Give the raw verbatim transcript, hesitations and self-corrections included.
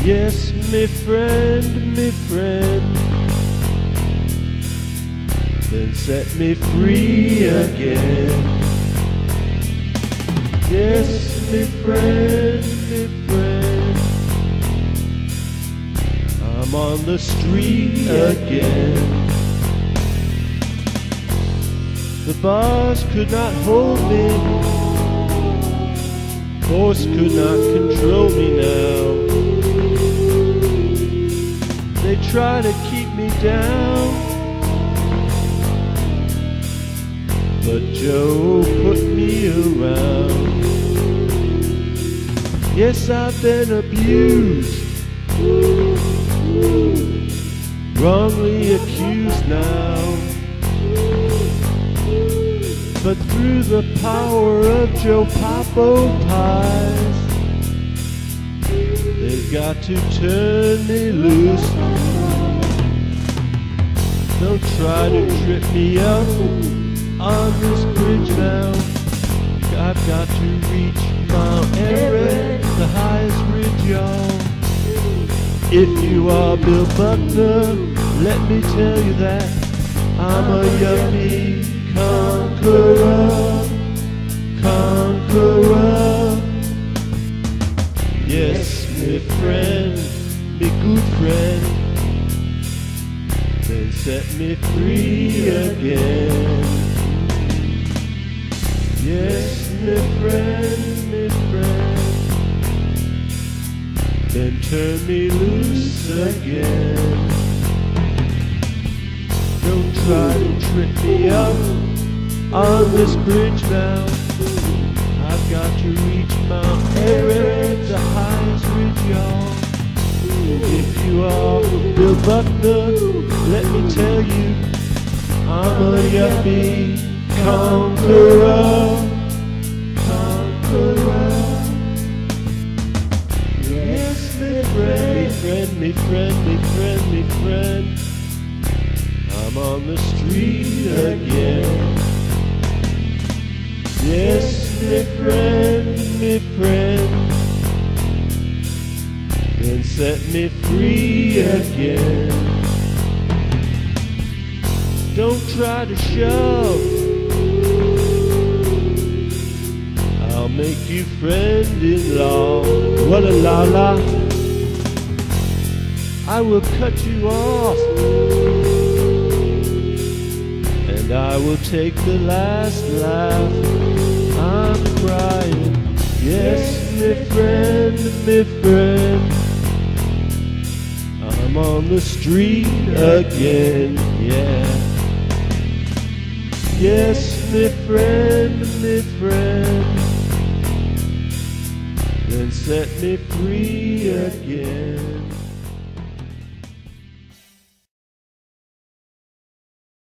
Yes, me friend, me friend, then set me free again. Yes, me friend, me friend, I'm on the street again. The bars could not hold me, force could not control me now. They try to keep me down, but Joe put me around. Yes, I've been abused, wrongly accused now, but through the power of Joe Popo pies, they've got to turn me loose. Don't try to trip me up on this bridge now. I've got to reach Mount Everett, the highest ridge, y'all. If you are Bill Buckner, let me tell you that I'm a Yuppie Conqueror, Conqueror. Yes, me friend, me good friend, then set me free again. Yes, me friend, me friend, then turn me loose again. Don't try to trip me up on this bridge now. I've got to reach Mount Everett, the highest ridge, y'all. If you are Bill Buckner, let me tell you, I'm a Yuppie Conqueror, Conqueror. Yes, me friend, me friend, me friend, me friend, me friend, I'm on the street again. Yes, me friend, me friend, then set me free again. Don't try to shove, I'll make you friend-in-law. What a la la, I will cut you off, and I will take the last laugh. I'm crying, yes, me friend, me friend, I'm on the street again, yeah. Yes, me friend, me friend, then set me free again.